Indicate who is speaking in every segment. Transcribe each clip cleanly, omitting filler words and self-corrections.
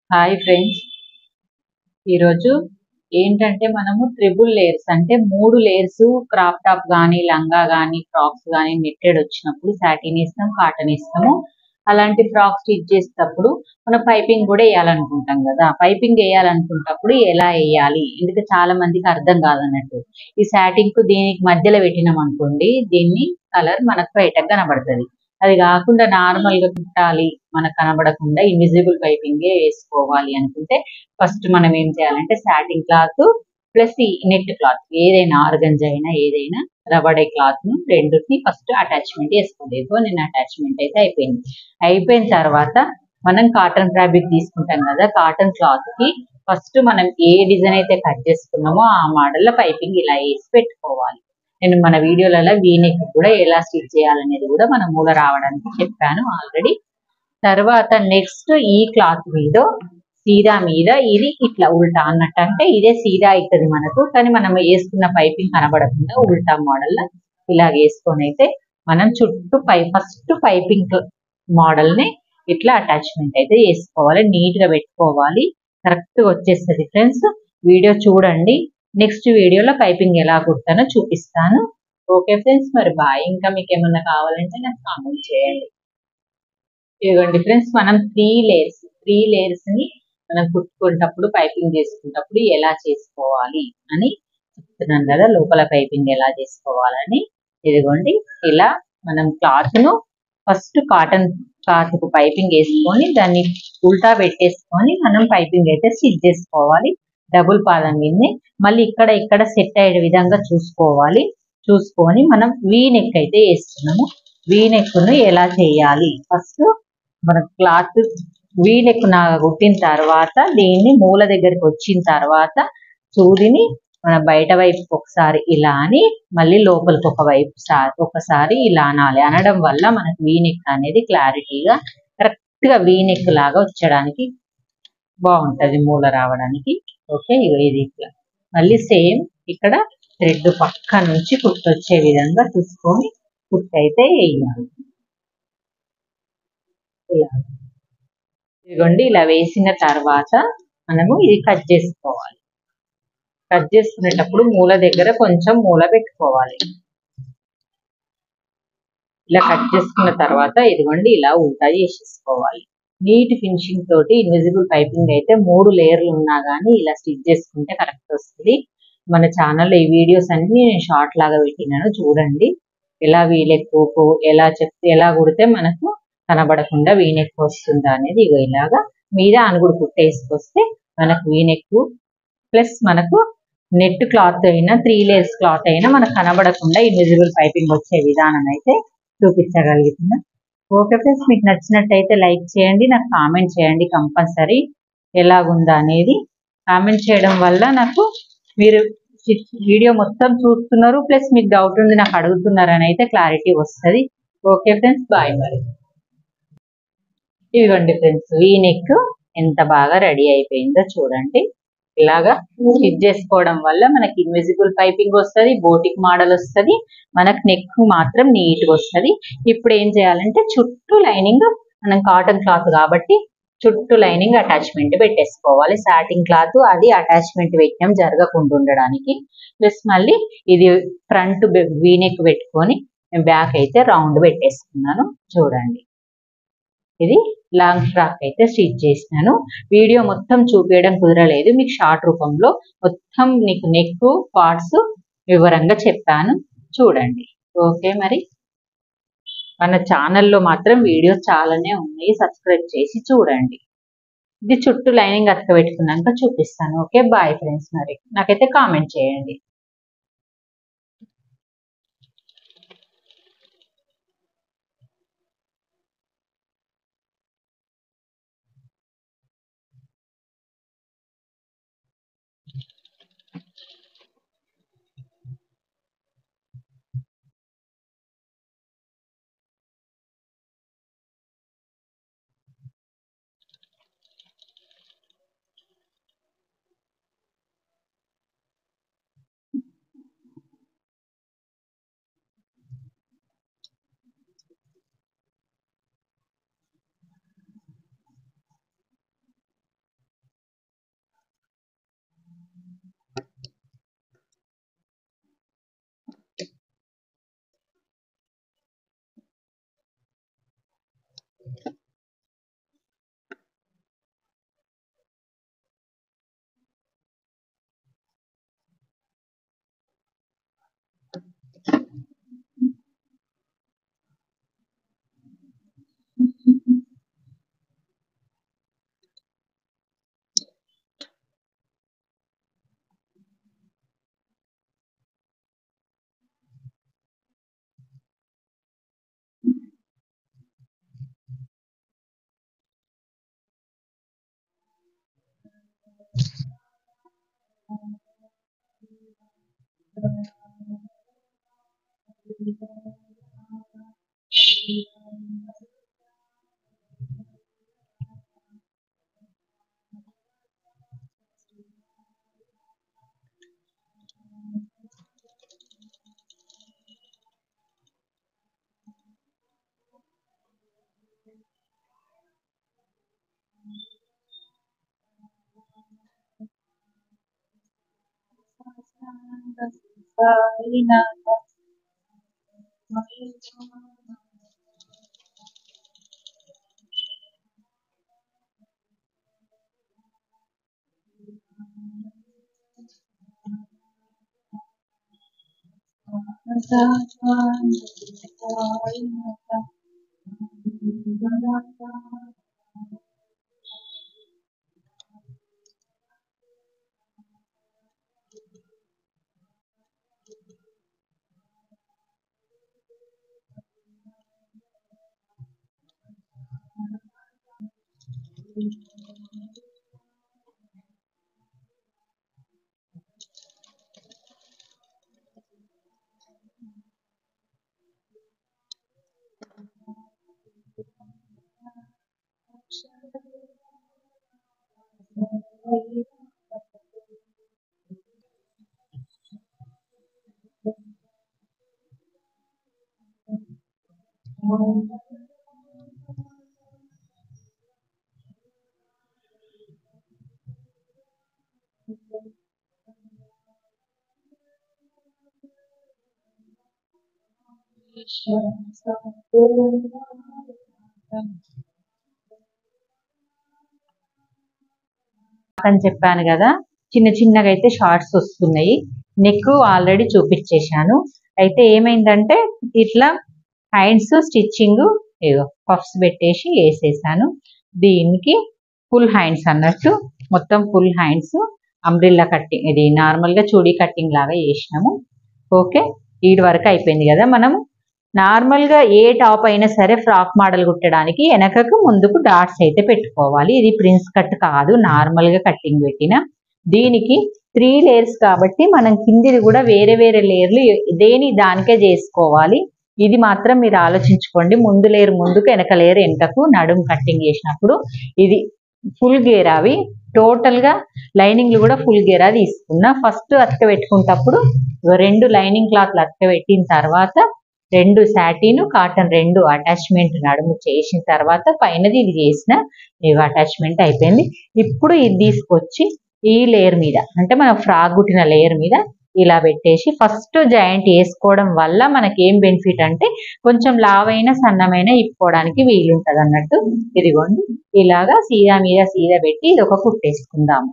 Speaker 1: Hi friends, ఈరోజు ఏంటంటే మనము ట్రిపుల్ లేయర్స్ అంటే 3 లేయర్స్ క్రాప్ టాప్ కానీ లంగా కానీ ఫ్రాక్స్ కానీ నెట్టెడ్ వచ్చినప్పుడు సాటిన్ ఇస్తాం, కాటన్ ఇస్తాము. అలాంటి ఫ్రాక్ స్టిచ్ చేసేటప్పుడు మనం పైపింగ్ కూడా వేయాలనుకుంటాం కదా. పైపింగ్ వేయాలనుకున్నప్పుడు ఎలా వేయాలి, ఎందుకంటే చాలా మందికి అర్థం కాదన్నట్టు. ఈ సాటిన్ కు దీనికి మధ్యలో పెట్టినాం అనుకోండి, దీన్ని కలర్ మనకు బయటకు కనబడుతుంది. అది కాకుండా నార్మల్ గా కుట్టాలి, మనకు కనబడకుండా ఇన్విజిబుల్ పైపింగ్ వేసుకోవాలి అనుకుంటే ఫస్ట్ మనం ఏం చేయాలంటే సాటిన్ క్లాత్ ప్లస్ ఈ నెట్ క్లాత్ ఏదైనా ఆర్గంజా అయినా ఏదైనా రబడే క్లాత్ ను రెండుని ఫస్ట్ అటాచ్మెంట్ వేసుకోండి. నేను అటాచ్మెంట్ అయితే అయిపోయిన తర్వాత మనం కాటన్ ఫ్యాబ్రిక్ తీసుకుంటాం కదా. కాటన్ క్లాత్ కి ఫస్ట్ మనం ఏ డిజైన్ అయితే కట్ చేసుకున్నామో ఆ మోడల్ లో పైపింగ్ ఇలా వేసి పెట్టుకోవాలి. నేను మన వీడియోలలో వీనెక్ కూడా ఎలా స్టిచ్ చేయాలనేది కూడా మన మూల రావడానికి చెప్పాను ఆల్రెడీ. తర్వాత నెక్స్ట్ ఈ క్లాత్ మీద సీదా మీద ఇది ఇట్లా ఉల్టా అన్నట్టు, అంటే ఇదే సీదా అవుతుంది మనకు, కానీ మనం వేసుకున్న పైపింగ్ కనబడకుండా ఉల్టా మోడల్ ఇలాగ వేసుకొని అయితే మనం చుట్టూ ఫస్ట్ పైపింగ్ మోడల్ ని ఇట్లా అటాచ్మెంట్ అయితే చేసుకోవాలి. నీట్ గా పెట్టుకోవాలి, కరెక్ట్ గా వచ్చేస్తుంది. ఫ్రెండ్స్ వీడియో చూడండి, నెక్స్ట్ వీడియోలో పైపింగ్ ఎలా కుడతానో చూపిస్తాను. ఓకే ఫ్రెండ్స్, మరి బాయ్. ఇంకా మీకు ఏమన్నా కావాలంటే నాకు కామెంట్ చేయండి. ఇదిగోండి ఫ్రెండ్స్, మనం త్రీ లేయర్స్ ని మనం కుట్టుకునేటప్పుడు పైపింగ్ చేసుకునేటప్పుడు ఎలా చేసుకోవాలి అని చెప్తున్నాను కదా. లోపల పైపింగ్ ఎలా చేసుకోవాలని ఇదిగోండి ఇలా మనం క్లాత్ ను ఫస్ట్ కాటన్ క్లాత్ కు పైపింగ్ వేసుకొని దాన్ని ఉల్టా పెట్టేసుకొని మనం పైపింగ్ అయితే స్టిచ్ చేసుకోవాలి. డబుల్ పాదం మీదనే మళ్ళీ ఇక్కడ సెట్ అయ్యే విధంగా చూసుకోవాలి. చూసుకొని మనం వీ నెక్ అయితే వేస్తున్నాము. వీ నెక్ ను ఎలా చేయాలి, ఫస్ట్ మన క్లాత్ వీ నెక్ కుట్టిన తర్వాత దీన్ని మూల దగ్గరికి వచ్చిన తర్వాత సూదిని మన బయట వైపు ఒకసారి ఇలా అని మళ్ళీ లోపలికి ఒకసారి ఇలా అనాలి. అనడం వల్ల మనకు వీ నెక్ అనేది క్లారిటీగా కరెక్ట్ గా వీ నెక్ లాగా వచ్చడానికి బాగుంటది, మూల రావడానికి. ఓకే, ఇది ఇట్లా మళ్ళీ సేమ్ ఇక్కడ థ్రెడ్ పక్క నుంచి కుట్టొచ్చే విధంగా చూసుకొని కుట్టయితే వేయాలి. ఇలా ఇదిగోండి, ఇలా వేసిన తర్వాత మనము ఇది కట్ చేసుకోవాలి. కట్ చేసుకునేటప్పుడు మూల దగ్గర కొంచెం మూల పెట్టుకోవాలి. ఇలా కట్ చేసుకున్న తర్వాత ఇదిగోండి ఇలా ఉల్టా చేసేసుకోవాలి. నీట్ ఫినిషింగ్ తోటి ఇన్విజిబుల్ పైపింగ్ అయితే 3 లేయర్లు ఉన్నా కానీ ఇలా స్టిచ్ చేసుకుంటే కరెక్ట్ వస్తుంది. మన ఛానల్లో ఈ వీడియోస్ అన్ని నేను షార్ట్ లాగా పెట్టినాను, చూడండి. ఎలా వీలెక్కువ ఎలా కుడితే మనకు కనబడకుండా వీనెక్ వస్తుందా అనేది. ఇగో ఇలాగా మీద అనుగుడు కుట్టేసుకొస్తే మనకు వీనెక్ ప్లస్ మనకు నెట్ క్లాత్ అయినా 3 లేయర్స్ క్లాత్ అయినా మనకు కనబడకుండా ఇన్విజిబుల్ పైపింగ్ వచ్చే విధానం అయితే చూపించగలుగుతున్నా. ఓకే ఫ్రెండ్స్, మీకు నచ్చినట్టయితే లైక్ చేయండి, నాకు కామెంట్ చేయండి కంపల్సరీ ఎలాగుందా అనేది. కామెంట్ చేయడం వల్ల నాకు మీరు వీడియో మొత్తం చూస్తున్నారు ప్లస్ మీకు డౌట్ ఉంది నాకు అడుగుతున్నారు అని అయితే క్లారిటీ వస్తుంది. Okay friends, bye. మరి ఇదిగోండి ఫ్రెండ్స్, వీ నెక్ ఎంత బాగా రెడీ అయిపోయిందో చూడండి. ఇలాగా స్టిచ్ చేసుకోవడం వల్ల మనకి ఇన్విజిబుల్ పైపింగ్ వస్తుంది, బోటిక్ మోడల్ వస్తుంది, మనకు నెక్ మాత్రం నీట్ గా వస్తుంది. ఇప్పుడు ఏం చేయాలంటే చుట్టూ లైనింగ్ మనం కాటన్ క్లాత్ కాబట్టి చుట్టూ లైనింగ్ అటాచ్మెంట్ పెట్టేసుకోవాలి. సాటిన్ క్లాత్ అది అటాచ్మెంట్ పెట్టడం జరగకుండా ఉండడానికి. ప్లస్ మళ్ళీ ఇది ఫ్రంట్ వీనెక్ పెట్టుకొని బ్యాక్ అయితే రౌండ్ పెట్టేసుకున్నాను. చూడండి, ఇది లాంగ్ ఫ్రాక్ అయితే స్టిచ్ చేసినాను. వీడియో మొత్తం చూపించడం కుదరలేదు, మీకు షార్ట్ రూపంలో మొత్తం నీకు నెక్ పార్ట్స్ వివరంగా చెప్పాను, చూడండి. ఓకే, మరి మన ఛానల్లో మాత్రం వీడియోస్ చాలానే ఉన్నాయి, సబ్స్క్రైబ్ చేసి చూడండి. ఇది చుట్టూ లైనింగ్ అతక పెట్టుకున్నాక చూపిస్తాను. Okay, bye friends. మరి నాకైతే కామెంట్ చేయండి. అని చెప్పాను కదా, చిన్న చిన్నగా అయితే షార్ట్స్ వస్తున్నాయి. నెక్ ఆల్రెడీ చూపించేశాను. అయితే ఏమైందంటే ఇట్లా హ్యాండ్స్ స్టిచ్చింగ్ ఏదో పఫ్స్ పెట్టేసి వేసేసాను. దీనికి ఫుల్ హ్యాండ్స్ అన్నట్టు మొత్తం ఫుల్ హ్యాండ్స్ అంబ్రిల్లా కట్టింగ్, ఇది నార్మల్గా చూడీ కట్టింగ్ లాగా చేసినాము. ఓకే, ఈడి వరకు అయిపోయింది కదా. మనం నార్మల్గా ఏ టాప్ అయినా సరే ఫ్రాక్ మోడల్ కుట్టడానికి వెనకకు ముందుకు డాట్స్ అయితే పెట్టుకోవాలి. ఇది ప్రిన్స్ కట్ కాదు, నార్మల్గా కట్టింగ్ పెట్టిన. దీనికి 3 లేయర్స్ కాబట్టి మనం కిందిది కూడా వేరే వేరే లేయర్లు దానికే చేసుకోవాలి. ఇది మాత్రం మీరు ఆలోచించుకోండి. ముందు లేయర్ ముందుకు, వెనక లేయర్ వెనకకు నడుము కట్టింగ్ చేసినప్పుడు. ఇది ఫుల్ గేర్, అవి టోటల్గా లైనింగ్లు కూడా ఫుల్ గేరా తీసుకున్నా. ఫస్ట్ అతక పెట్టుకునేటప్పుడు 2 లైనింగ్ క్లాత్లు అతక పెట్టిన తర్వాత 2 సాటిన్ కాటన్ 2 అటాచ్మెంట్ నడుము చేసిన తర్వాత పైనది ఇది చేసిన అటాచ్మెంట్ అయిపోయింది. ఇప్పుడు ఇది తీసుకొచ్చి ఈ లేయర్ మీద, అంటే మనం ఫ్రాక్ కుట్టిన లేయర్ మీద ఇలా పెట్టేసి ఫస్ట్ జాయింట్ వేసుకోవడం వల్ల మనకి ఏం బెనిఫిట్ అంటే కొంచెం లావైన సన్నమైన ఇప్పుకోవడానికి వీలుంటది అన్నట్టు. ఇదిగోండి ఇలాగా సీదా మీద సీదా పెట్టి ఇది ఒక కుట్టేసుకుందాము.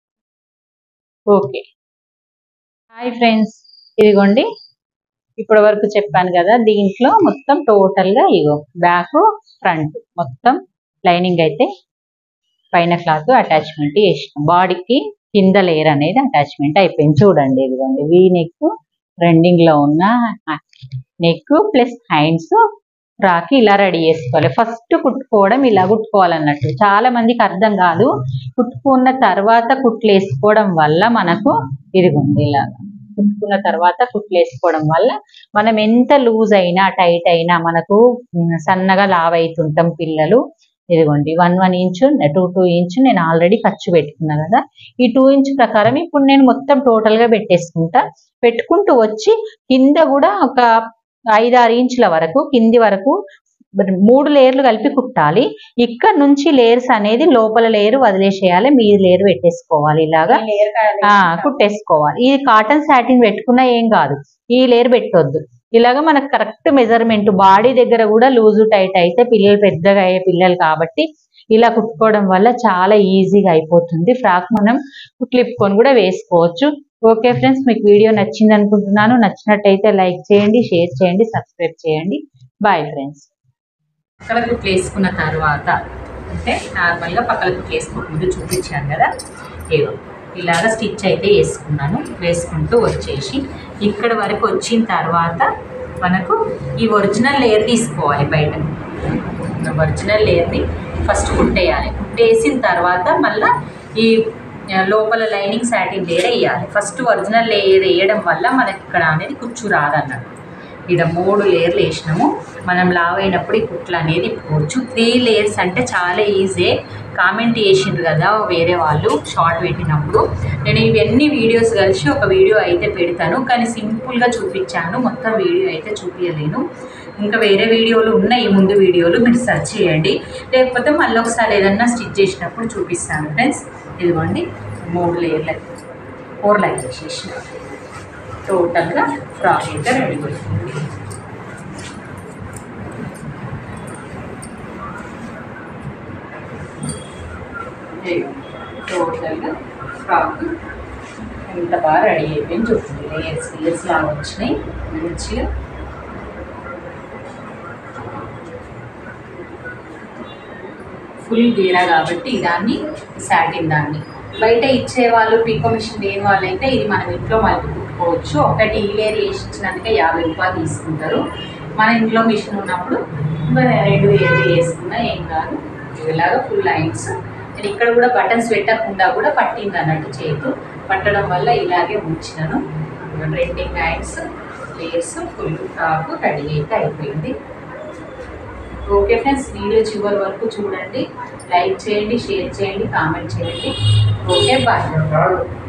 Speaker 1: ఓకే, హాయ్ ఫ్రెండ్స్, ఇదిగోండి ఇప్పటి వరకు చెప్పాను కదా, దీంట్లో మొత్తం టోటల్గా ఇగో బ్యాక్ ఫ్రంట్ మొత్తం లైనింగ్ అయితే పైన క్లాత్ అటాచ్మెంట్ చేసినాం. బాడీకి కింద లేయర్ అనేది అటాచ్మెంట్ అయిపోయింది. చూడండి ఇదిగోండి వీ నెక్, రన్నింగ్ లో ఉన్న నెక్ ప్లస్ హ్యాండ్స్ ఫ్రాక్ ఇలా రెడీ చేసుకోవాలి. ఫస్ట్ కుట్టుకోవడం ఇలా కుట్టుకోవాలన్నట్టు. చాలా మందికి అర్థం కాదు. కుట్టుకున్న తర్వాత కుట్లు వేసుకోవడం వల్ల మనకు ఇదిగోండి ఇలాగా కుట్టుకున్న తర్వాత కుట్లు వేసుకోవడం వల్ల మనం ఎంత లూజ్ అయినా టైట్ అయినా మనకు సన్నగా లావ్ అవుతుంటాం పిల్లలు. ఇదిగోండి 1 ఇంచు 2 ఇంచు నేను ఆల్రెడీ ఖర్చు పెట్టుకున్నా కదా. ఈ 2 ఇంచ్ ప్రకారం ఇప్పుడు నేను మొత్తం టోటల్ గా పెట్టేసుకుంటా. పెట్టుకుంటూ వచ్చి కింద కూడా ఒక 5-6 ఇంచుల వరకు కింది వరకు 3 లేయర్లు కలిపి కుట్టాలి. ఇక్కడ నుంచి లేయర్స్ అనేది లోపల లేయర్ వదిలేసేయాలి, మీద లేయర్ పెట్టేసుకోవాలి. ఇలాగా కుట్టేసుకోవాలి. ఇది కాటన్ సాటిన్ పెట్టుకున్నా ఏం కాదు, ఈ లేయర్ పెట్టొద్దు. ఇలాగా మనకు కరెక్ట్ మెజర్మెంట్ బాడీ దగ్గర కూడా లూజు టైట్ అయితే పిల్లలు పెద్దగా అయ్యే పిల్లలు కాబట్టి ఇలా కుట్టుకోవడం వల్ల చాలా ఈజీగా అయిపోతుంది. ఫ్రాక్ మనం కుట్లిప్పుకొని కూడా వేసుకోవచ్చు. ఓకే ఫ్రెండ్స్, మీకు వీడియో నచ్చింది అనుకుంటున్నాను. నచ్చినట్టయితే లైక్ చేయండి, షేర్ చేయండి, సబ్స్క్రైబ్ చేయండి. Bye friends. పక్కల కుట్లు వేసుకున్న తర్వాత అంటే నార్మల్గా పక్కల కుట్లు వేసుకోకముందు చూపించాను కదా, ఏదో ఇలాగా స్టిచ్ అయితే వేసుకున్నాను. వేసుకుంటూ వచ్చేసి ఇక్కడ వరకు వచ్చిన తర్వాత మనకు ఈ ఒరిజినల్ లేయర్ తీసుకోవాలి. బయట ఒరిజినల్ లేయర్ని ఫస్ట్ కుట్టేయాలి. కుట్టేసిన తర్వాత మళ్ళీ ఈ లోపల లైనింగ్ సాటిన్ లేయర్ వేయాలి. ఫస్ట్ ఒరిజినల్ లేయర్ వేయడం వల్ల మనకి ఇక్కడ అనేది కుచ్చు రాదన్నట్టు. ఇక్కడ 3 లేయర్లు వేసినాము. మనం లావ్ అయినప్పుడు ఈ కుట్లు అనేది పోవచ్చు. 3 లేయర్స్ అంటే చాలా ఈజీ. కామెంట్ చేసిండ్రు కదా వేరే వాళ్ళు షార్ట్ పెట్టినప్పుడు. నేను ఇవన్నీ వీడియోస్ కలిసి ఒక వీడియో అయితే పెడతాను, కానీ సింపుల్గా చూపించాను, మొత్తం వీడియో అయితే చూపించలేను. ఇంకా వేరే వీడియోలు ఉన్నాయి, ముందు వీడియోలు మీరు సెర్చ్ చేయండి, లేకపోతే మళ్ళీ ఒకసారి ఏదన్నా స్టిచ్ చేసినప్పుడు చూపిస్తాను ఫ్రెండ్స్. ఇదిగోండి 3 లేయర్లు 4 లైన్ వేసేసిన టోటల్గా ఫ్రాక్ అయితే రెడీ అవుతుంది. టోటల్గా ఫ్రాక్ ఎంత బాగా రెడీ అయిపోయింది చూస్తుంది. లేయర్స్ లాగా వచ్చినాయి మంచిగా. ఫుల్ గీరా కాబట్టి దాన్ని సాటిన్ దాన్ని బయట ఇచ్చేవాళ్ళు పికో మిషన్ లేని వాళ్ళు అయితే ఇది మనం ఇంట్లో మళ్ళీ కుట్టుకోవచ్చు. ఒకటి ఈ లేయర్ వేసి ఇచ్చినందుకే 50 రూపాయలు తీసుకుంటారు. మన ఇంట్లో మిషన్ ఉన్నప్పుడు 2 లేయర్లు వేసుకున్నా ఏం కాదు. ఇలాగా ఫుల్ లైన్స్. నేను ఇక్కడ కూడా బటన్స్ పెట్టకుండా కూడా పట్టింది అన్నట్టు, చేతు పట్టడం వల్ల ఇలాగే ఉంచినాను. 2 lines layers full frock ready అయితే అయిపోయింది. ఓకే ఫ్రెండ్స్, వీడియో చివరి వరకు చూడండి, లైక్ చేయండి, షేర్ చేయండి, కామెంట్ చేయండి. Okay bye.